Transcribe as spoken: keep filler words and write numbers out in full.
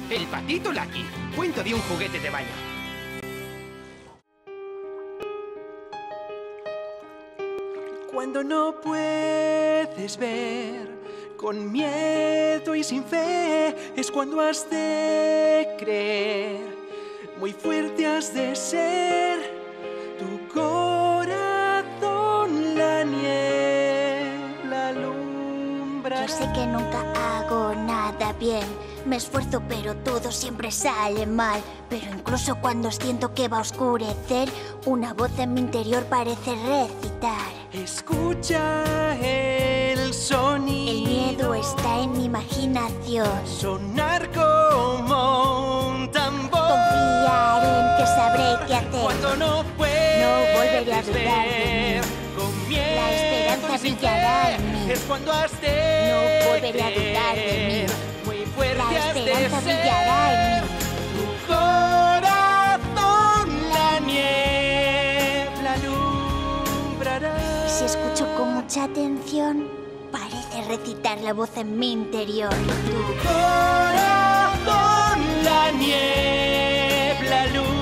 El patito Lucky. Cuento de un juguete de baño. Cuando no puedes ver, con miedo y sin fe, es cuando has de creer. Muy fuerte has de ser, tu corazón la niebla alumbra. Yo sé que nunca hago nada bien. Me esfuerzo pero todo siempre sale mal. Pero incluso cuando siento que va a oscurecer, una voz en mi interior parece recitar. Escucha el sonido. El miedo está en mi imaginación. Sonar como un tambor. Confiaré en que sabré qué hacer. Cuando no puedes, no volveré a dudar de mí. Con miedo La esperanza brillará en mí. Es cuando has de No volveré a dudar de mí. Muy fuerte La has de esperanza ser. brillará en mí. Tu corazón la niebla alumbrará. Si escucho con mucha atención, parece recitar la voz en mi interior. Tu corazón la niebla alumbrará.